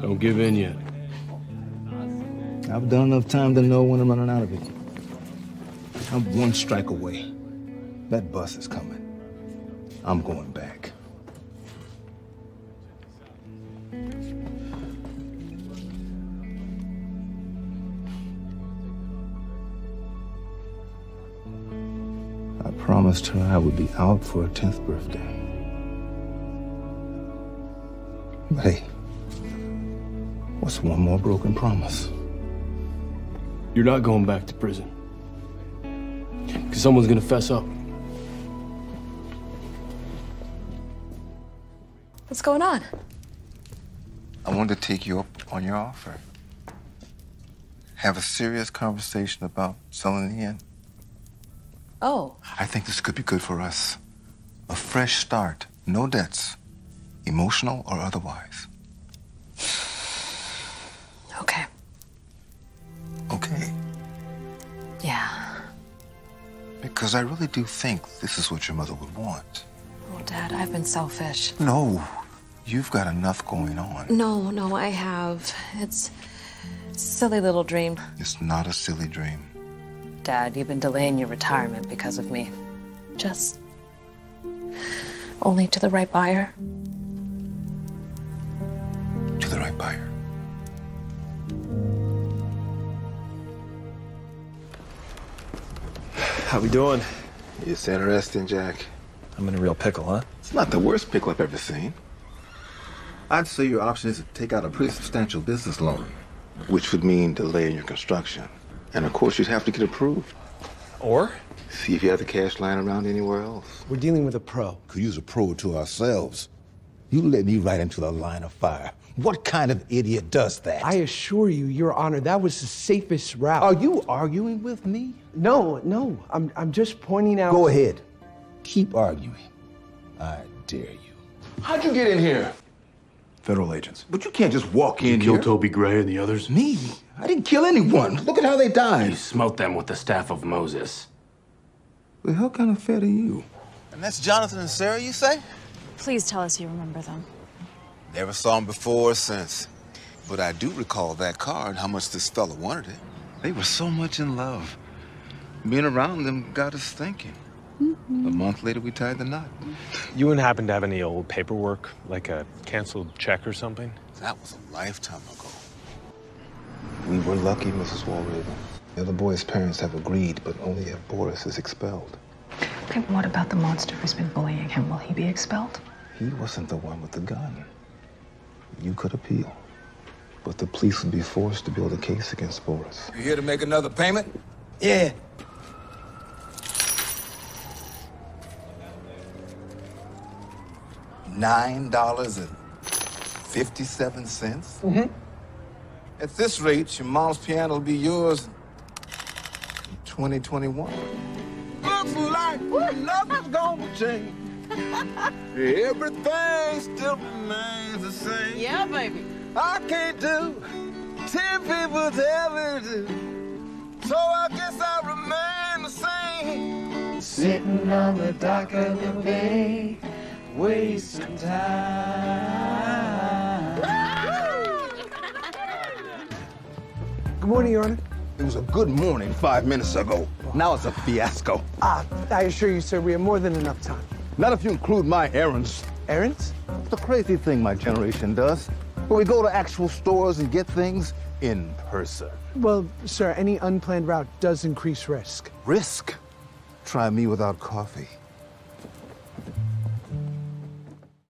Don't give in yet. I've done enough time to know when I'm running out of it. I'm one strike away. That bus is coming. I'm going back. I promised her I would be out for her 10th birthday. But hey, what's one more broken promise? You're not going back to prison. Because someone's gonna fess up. What's going on? I wanted to take you up on your offer. Have a serious conversation about selling the inn. Oh. I think this could be good for us. A fresh start, no debts, emotional or otherwise. Okay. Okay. Yeah. Because I really do think this is what your mother would want. Oh, Dad, I've been selfish. No, you've got enough going on. No, I have. It's a silly little dream. It's not a silly dream. Dad, you've been delaying your retirement because of me. Just only to the right buyer. To the right buyer. How we doing? It's interesting, Jack. I'm in a real pickle, huh? It's not the worst pickle I've ever seen. I'd say your option is to take out a pretty substantial business loan, which would mean delaying your construction. And of course, you'd have to get approved. Or? See if you have the cash lying around anywhere else. We're dealing with a pro. Could use a pro to ourselves. You led me right into the line of fire. What kind of idiot does that? I assure you, Your Honor, that was the safest route. Are you arguing with me? No. I'm just pointing out. Go ahead. Keep arguing. I dare you. How'd you get in here? Federal agents. But you can't just walk in Kill here. Toby Gray and the others? Me? I didn't kill anyone. Look at how they You died. smote them with the staff of Moses. The hell kind of fed are you? And that's Jonathan and Sarah, you say? Please tell us you remember them. Never saw them before or since. But I do recall that car and how much this fella wanted it. They were so much in love. Being around them got us thinking. A month later, we tied the knot. You wouldn't happen to have any old paperwork, like a canceled check or something? That was a lifetime ago. We were lucky, Mrs. Walraven. The other boy's parents have agreed, but only if Boris is expelled. Okay, what about the monster who's been bullying him? Will he be expelled? He wasn't the one with the gun. You could appeal, but the police would be forced to build a case against Boris. You here to make another payment? Yeah. $9.57. At this rate, your mom's piano will be yours in 2021. Looks like nothing's gonna change. Everything still remains the same. Yeah, baby. I can't do 10 people tell me to. So I guess I'll remain the same. Sitting on the dock of the bay, wasting time. Good morning, Your Honor. It was a good morning 5 minutes ago. Now it's a fiasco. I assure you, sir, we have more than enough time. Not if you include my errands. Errands? It's the crazy thing my generation does, where we go to actual stores and get things in person. Well, sir, any unplanned route does increase risk. Risk? Try me without coffee.